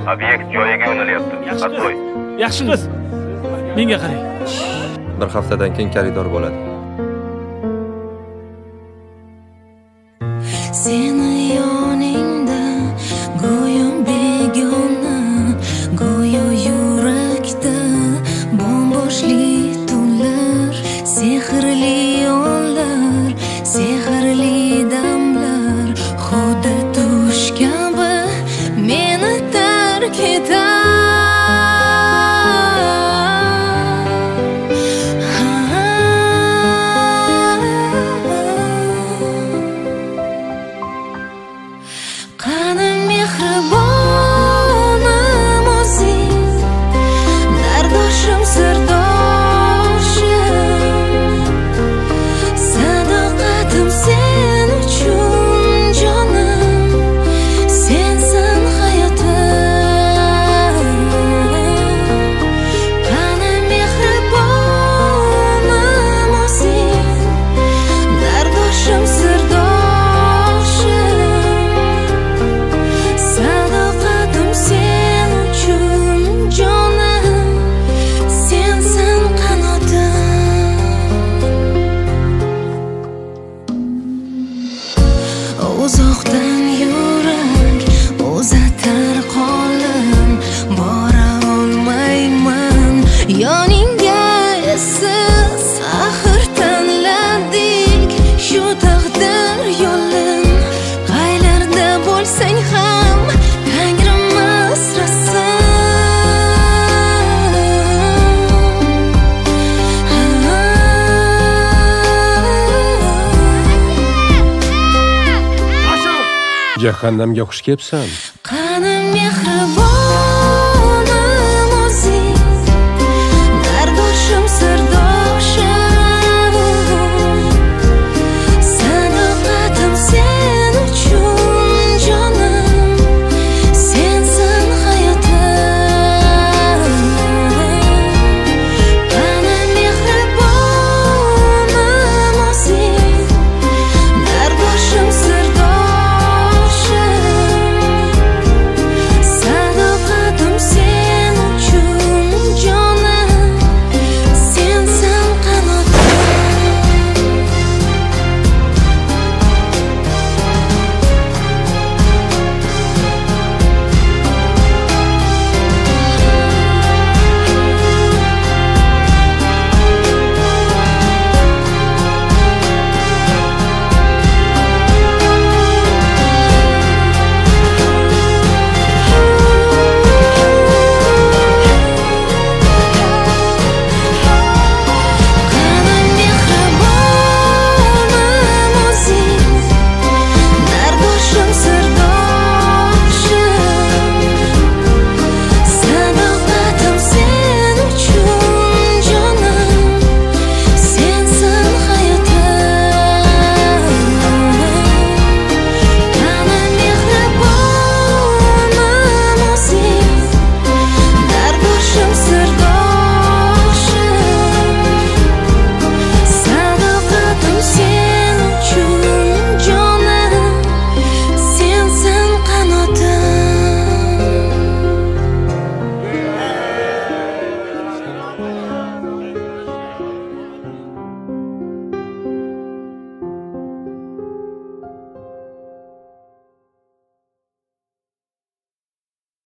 Obyekt joyiga yo'nalyapti. Atvoy. Yaxshi qiz. Menga qarang. Bir haftadan keyin koridor bo'ladi. Seni yoningda go'yo begona, go'yo yurakda bomboshli tunlar, sehrli yo'llar, sehrli damlar, xuddi tush kabi meni tark etar. Qani mehribonim o'zing, dardoshim, sirdoshim, sadoqatim sen uchun jonim, sensan hayotim. Qani mehribonim o'zing, dardoshim, sirdoshim, sadoqatim sen uchun jonim, sensan qanotim. Uzoqdan yurak uzatar qo'lim, bora olmayman yoningga siz. Axir tanladik shu taqdir yo'lin, qaylarda bo'lsang ham Tangrim asrasin. Jahannamga xush kelibsan. Qani mehribon